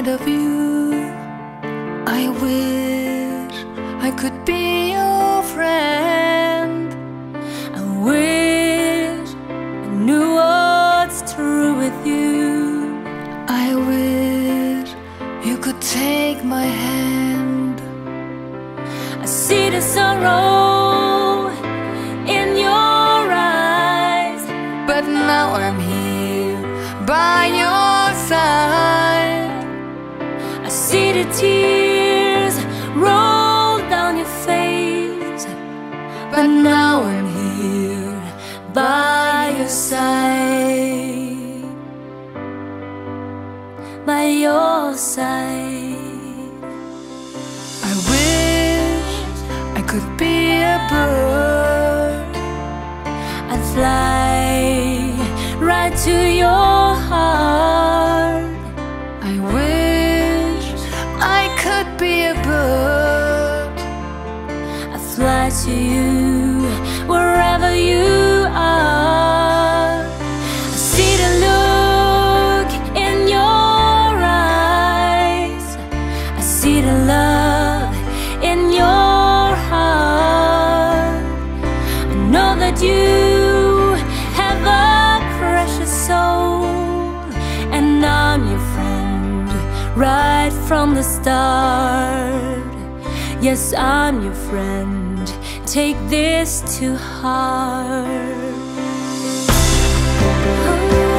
inside of you. I wish I could be your friend. I wish I knew what's true with you. I wish you could take my hand. I see the sorrow in your eyes, but now I'm here by your side. I see the tears roll down your face, but now I'm here by your side, by your side. I wish I could be a bird. I'd fly right to your heart. I wish I could be a bird. I'd fly to you wherever you are. I see the look in your eyes. I see the love in your heart. I know that you have a precious soul, and I'm your friend right from the start. Yes, I'm your friend, take this to heart.